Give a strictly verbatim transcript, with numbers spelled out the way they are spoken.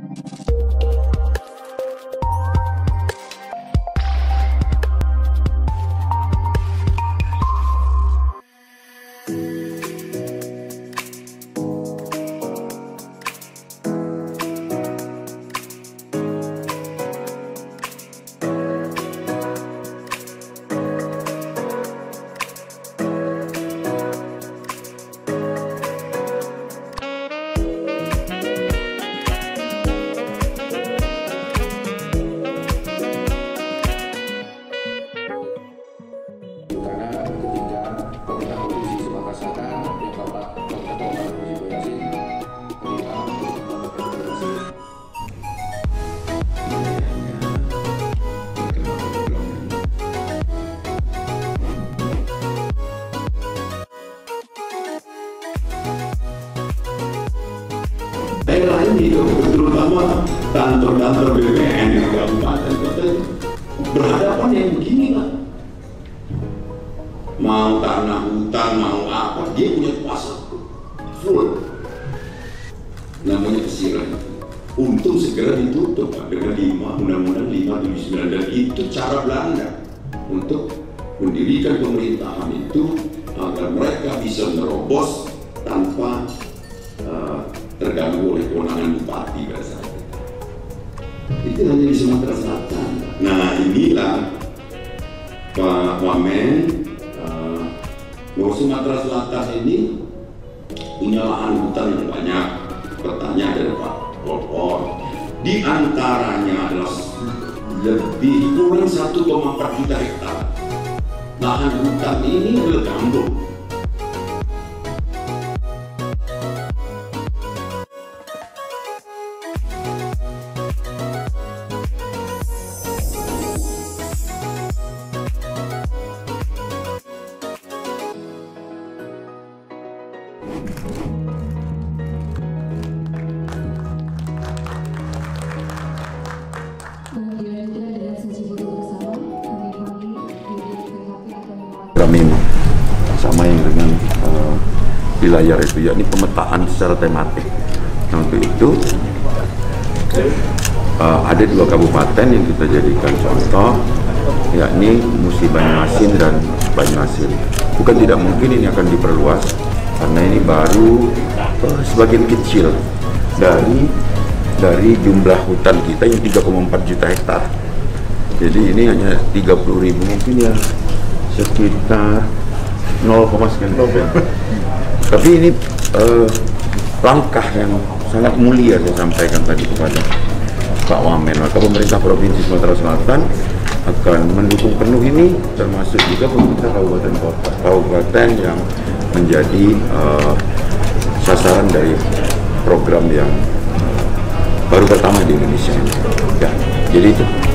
Daerah ini terutama kantor-kantor B U M N yang kabupaten kota berhadapan yang begini lah. Mau tanah hutan, mau apa, dia punya kuasa full. Namanya kesiran. Untung segera ditutup dengan lima undang-undang lima tujuh sembilan, dan itu cara Belanda untuk mendirikan pemerintahan itu agar mereka bisa merobos tanpa uh, terganggu oleh kewenangan bupati pada saat itu. Itu hanya di Sumatera Selatan. Nah inilah Pak Wamen, uh, bahwa Sumatera Selatan ini punya lahan hutan yang banyak. Pertanyaan dari Pak Polpor, di antaranya adalah lebih kurang satu koma empat juta hektar lahan hutan ini adalah gambut. Kami sama yang dengan uh, di layar itu, yakni pemetaan secara tematik. Nah, untuk itu uh, ada dua kabupaten yang kita jadikan contoh, yakni Musi Banyuasin dan Banyuasin. Bukan tidak mungkin ini akan diperluas, karena ini baru uh, sebagian kecil dari dari jumlah hutan kita yang tiga koma empat juta hektar. Jadi ini hanya tiga puluh ribu, mungkin ya sekitar nol, sekian persen. Tapi ini uh, langkah yang sangat mulia saya sampaikan tadi kepada Pak Wamen. Maka pemerintah Provinsi Sumatera Selatan akan mendukung penuh ini, termasuk juga pemerintah kabupaten kota, kabupaten yang menjadi uh, sasaran dari program yang baru pertama di Indonesia ini. Ya, jadi itu.